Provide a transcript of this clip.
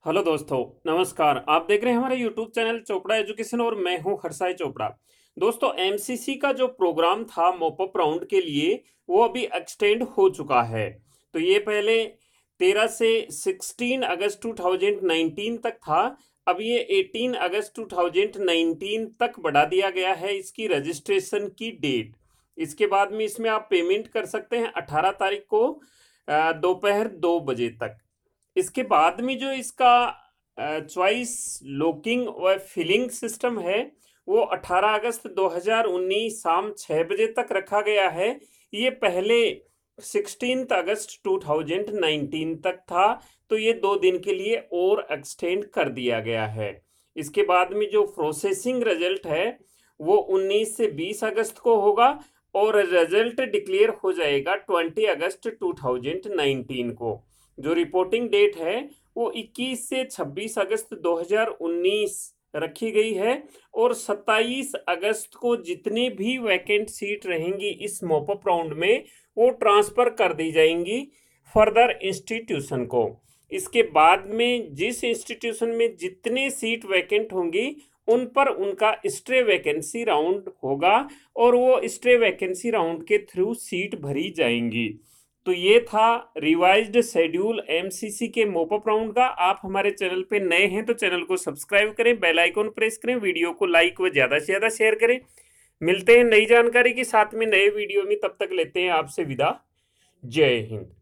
Hello दोस्तों, नमस्कार। आप देख रहे हैं हमारे यूट्यूब चैनल चोपड़ा एजुकेशन और मैं हूं हरसाई चोपड़ा। दोस्तों, एमसीसी का जो प्रोग्राम था मॉपअप राउंड के लिए वो अभी एक्सटेंड हो चुका है। तो ये पहले 13 से 16 अगस्त 2019 तक था। अब ये 18 अगस्त 2019 तक बढ़ा दिया गया है इसकी रजिस्ट्रेशन की डेट। इसके बाद में इसमें आप पेमेंट कर सकते हैं 18 तारीख को दोपहर 2 बजे तक। इसके बाद में जो इसका चॉइस लॉकिंग व फिलिंग सिस्टम है वो 18 अगस्त 2019 शाम 6 बजे तक रखा गया है। ये पहले 16 अगस्त 2019 तक था। तो ये 2 दिन के लिए और एक्सटेंड कर दिया गया है। इसके बाद में जो प्रोसेसिंग रिजल्ट है वो 19 से 20 अगस्त को होगा और रिजल्ट डिक्लेयर हो जाएगा 20 अगस्त 2019 को। जो रिपोर्टिंग डेट है वो 21 से 26 अगस्त 2019 रखी गई है और 27 अगस्त को जितनी भी वैकेंट सीट रहेंगी इस मॉपअप राउंड में वो ट्रांसफर कर दी जाएंगी फर्दर इंस्टीट्यूशन को। इसके बाद में जिस इंस्टीट्यूशन में जितनी सीट वैकेंट होंगी उन पर उनका स्टे वैकेंसी राउंड होगा और वो स्टे वैकेंसी राउंड के थ्रू सीट भरी जाएंगी। तो ये था रिवाइज्ड शेड्यूल एमसीसी के मॉपअप राउंड का। आप हमारे चैनल पे नए हैं तो चैनल को सब्सक्राइब करें, बेल आइकन प्रेस करें, वीडियो को लाइक व ज़्यादा से ज़्यादा शेयर करें। मिलते हैं नई जानकारी के साथ में नए वीडियो में, तब तक लेते हैं आपसे विदा। जय हिंद।